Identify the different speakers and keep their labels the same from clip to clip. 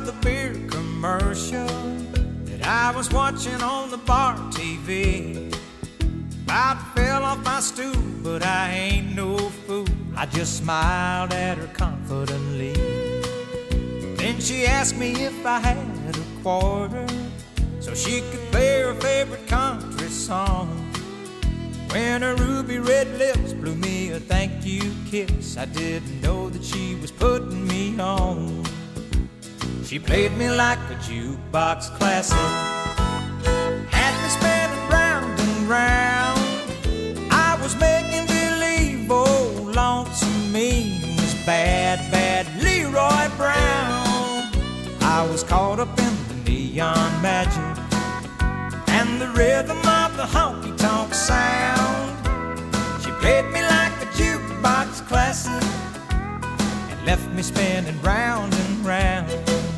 Speaker 1: the beer commercial that I was watching on the bar TV. About fell off my stool, but I ain't no fool. I just smiled at her confidently. Then she asked me if I had a quarter so she could play her favorite country song. When her ruby red lips blew me a thank you kiss, I didn't know that she was putting me on. She played me like a jukebox classic, had me spinning round and round. I was making believe, oh, lonesome me was bad, bad Leroy Brown. I was caught up in the neon magic and the rhythm of the honky-tonk sound. She played me like a jukebox classic and left me spinning round and round.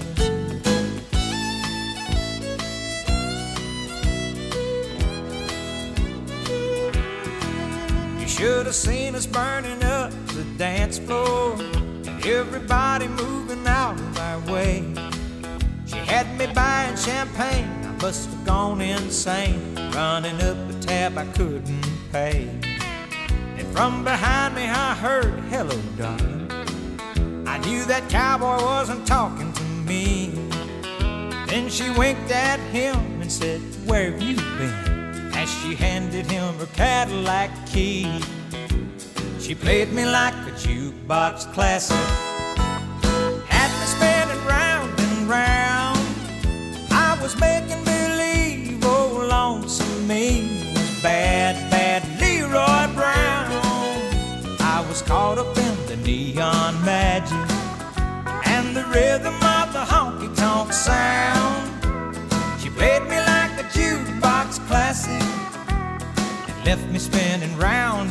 Speaker 1: You should have seen us burning up the dance floor and everybody moving out of our way. She had me buying champagne, I must have gone insane, running up a tab I couldn't pay. And from behind me I heard, hello darling. I knew that cowboy wasn't talking to me. Then she winked at him and said, where have you been? As she handed him her Cadillac key. She played me like a jukebox classic, had me spinning round and round. I was making believe, oh, lonesome me was bad, bad Leroy Brown. I was caught up in the neon magic and the rhythm of the honky-tonk sound. She played me like a jukebox classic and left me spinning round